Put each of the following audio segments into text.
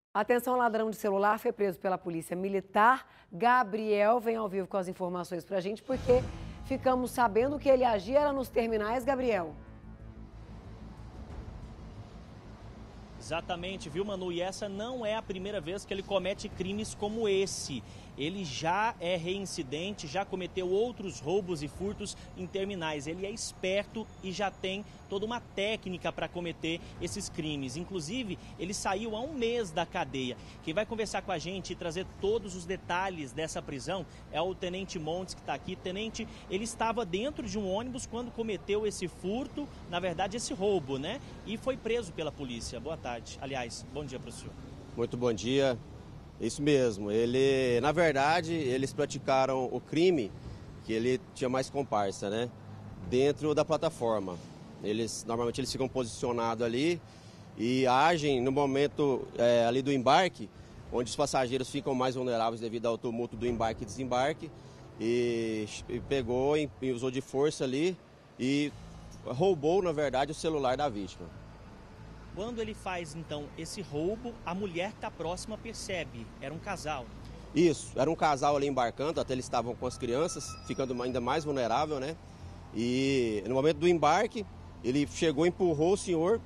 Atenção, ladrão de celular foi preso pela polícia militar. Gabriel vem ao vivo com as informações pra gente, porque ficamos sabendo que ele agia era nos terminais, Gabriel. Exatamente, viu, Manu? E essa não é a primeira vez que ele comete crimes como esse. Ele já é reincidente, já cometeu outros roubos e furtos em terminais. Ele é esperto e já tem toda uma técnica para cometer esses crimes. Inclusive, ele saiu há um mês da cadeia. Quem vai conversar com a gente e trazer todos os detalhes dessa prisão é o Tenente Montes, que está aqui. Tenente, ele estava dentro de um ônibus quando cometeu esse furto, na verdade, esse roubo, né? E foi preso pela polícia. Boa tarde. Aliás, bom dia para o senhor. Muito bom dia. Isso mesmo. Na verdade, eles praticaram o crime que ele tinha mais comparsa, né? Dentro da plataforma. Normalmente eles ficam posicionados ali e agem no momento ali do embarque, onde os passageiros ficam mais vulneráveis devido ao tumulto do embarque e desembarque. E pegou e usou de força ali e roubou, na verdade, o celular da vítima. Quando ele faz, então, esse roubo, a mulher que está próxima percebe. Era um casal. Isso, era um casal ali embarcando, até eles estavam com as crianças, ficando ainda mais vulnerável, né? E no momento do embarque, ele chegou, empurrou o senhor,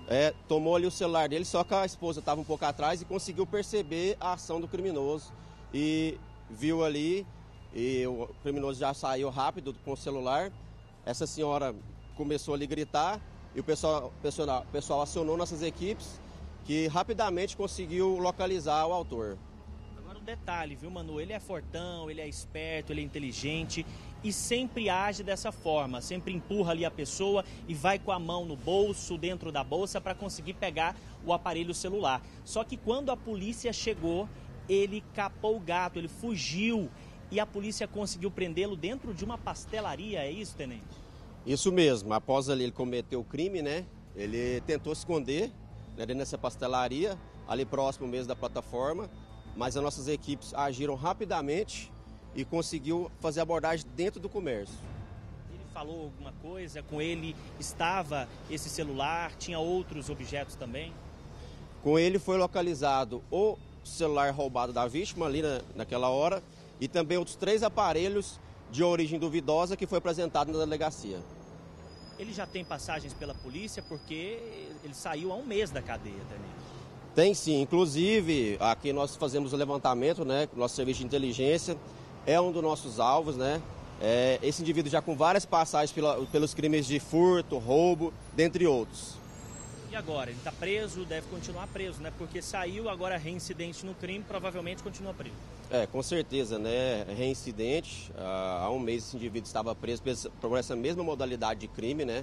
tomou ali o celular dele, só que a esposa estava um pouco atrás e conseguiu perceber a ação do criminoso. E viu ali, e o criminoso já saiu rápido com o celular. Essa senhora começou ali a gritar. E o pessoal acionou nossas equipes, que rapidamente conseguiu localizar o autor. Agora um detalhe, viu, Manu? Ele é fortão, ele é esperto, ele é inteligente e sempre age dessa forma. Sempre empurra ali a pessoa e vai com a mão no bolso, dentro da bolsa, para conseguir pegar o aparelho celular. Só que quando a polícia chegou, ele capou o gato, ele fugiu e a polícia conseguiu prendê-lo dentro de uma pastelaria. É isso, tenente? Isso mesmo, após ali ele cometer o crime, né? Ele tentou se esconder, né, nessa pastelaria, ali próximo mesmo da plataforma, mas as nossas equipes agiram rapidamente e conseguiu fazer a abordagem dentro do comércio. Ele falou alguma coisa? Com ele estava esse celular? Tinha outros objetos também? Com ele foi localizado o celular roubado da vítima ali naquela hora e também outros 3 aparelhos de origem duvidosa que foi apresentado na delegacia. Ele já tem passagens pela polícia porque ele saiu há um mês da cadeia, tenente. Tem sim, inclusive aqui nós fazemos o levantamento, né? Nosso serviço de inteligência é um dos nossos alvos, né? Esse indivíduo já com várias passagens pelos crimes de furto, roubo, dentre outros. E agora? Ele está preso, deve continuar preso, né? Porque saiu agora reincidente no crime, provavelmente continua preso. Com certeza, né? Reincidente. Há um mês esse indivíduo estava preso por essa mesma modalidade de crime, né?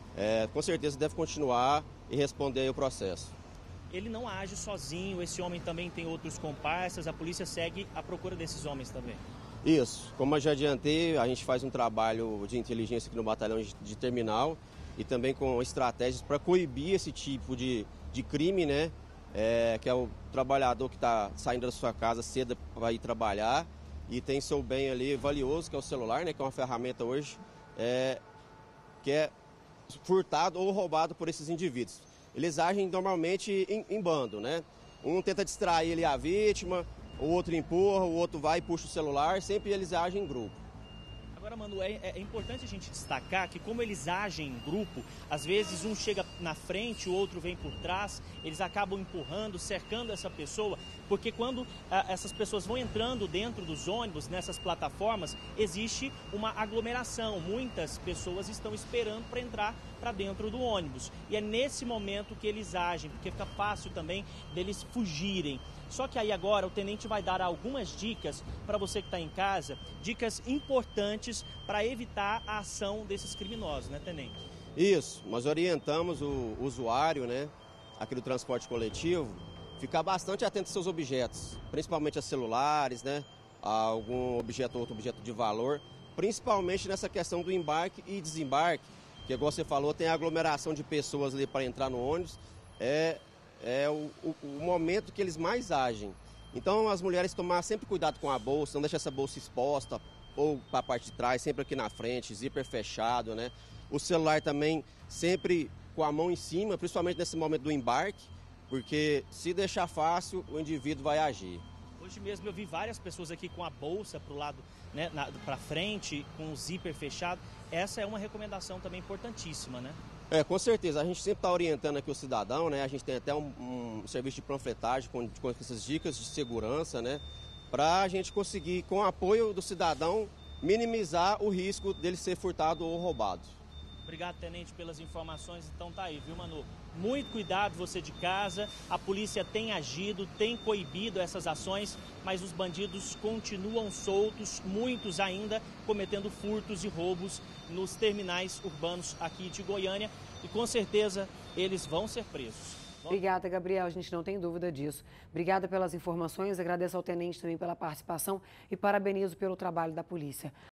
Com certeza deve continuar e responder aí o processo. Ele não age sozinho, esse homem também tem outros comparsas, a polícia segue à procura desses homens também. Isso, como eu já adiantei, a gente faz um trabalho de inteligência aqui no batalhão de terminal e também com estratégias para coibir esse tipo de crime, né? Que é o trabalhador que está saindo da sua casa cedo para ir trabalhar e tem seu bem ali valioso, que é o celular, né? Que é uma ferramenta hoje que é furtado ou roubado por esses indivíduos. Eles agem normalmente em bando, né? Um tenta distrair ali a vítima, o outro empurra, o outro vai e puxa o celular, sempre eles agem em grupo. Agora, Manu, é importante a gente destacar que como eles agem em grupo, às vezes um chega na frente, o outro vem por trás, eles acabam empurrando, cercando essa pessoa, porque quando essas pessoas vão entrando dentro dos ônibus, nessas plataformas, existe uma aglomeração, muitas pessoas estão esperando para entrar para dentro do ônibus. E é nesse momento que eles agem, porque fica fácil também deles fugirem. Só que aí agora o tenente vai dar algumas dicas para você que está em casa, dicas importantes para evitar a ação desses criminosos, né, tenente? Isso, nós orientamos o usuário, né, aqui do transporte coletivo, ficar bastante atento aos seus objetos, principalmente a celulares, né, a algum outro objeto de valor, principalmente nessa questão do embarque e desembarque, que igual você falou, tem aglomeração de pessoas ali para entrar no ônibus, o momento que eles mais agem. Então as mulheres tomar sempre cuidado com a bolsa, não deixar essa bolsa exposta ou para a parte de trás, sempre aqui na frente, zíper fechado, né? O celular também sempre com a mão em cima, principalmente nesse momento do embarque, porque se deixar fácil, o indivíduo vai agir. Hoje mesmo eu vi várias pessoas aqui com a bolsa para o lado, né, para frente, com o zíper fechado. Essa é uma recomendação também importantíssima, né? Com certeza. A gente sempre está orientando aqui o cidadão, né? A gente tem até um serviço de panfletagem com essas dicas de segurança, né? Para a gente conseguir, com o apoio do cidadão, minimizar o risco dele ser furtado ou roubado. Obrigado, tenente, pelas informações. Então tá aí, viu, Manu? Muito cuidado você de casa. A polícia tem agido, tem coibido essas ações, mas os bandidos continuam soltos, muitos ainda cometendo furtos e roubos nos terminais urbanos aqui de Goiânia. E com certeza eles vão ser presos. Obrigada, Gabriel. A gente não tem dúvida disso. Obrigada pelas informações. Agradeço ao tenente também pela participação e parabenizo pelo trabalho da polícia.